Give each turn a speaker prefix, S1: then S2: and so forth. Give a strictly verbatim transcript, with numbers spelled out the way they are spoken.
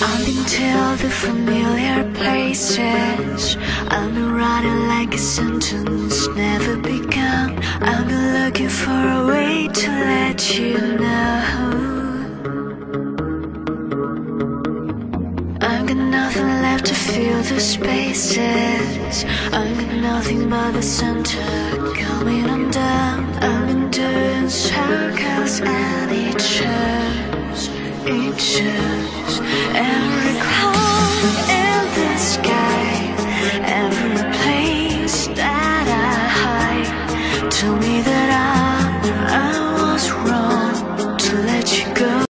S1: I've been to all the familiar places. I've been writing like a sentence never begun. I've been looking for a way to let you know. I've got nothing left to fill the spaces. I've got nothing but the center coming undone. I've been doing circles and it shows, it shows every cloud.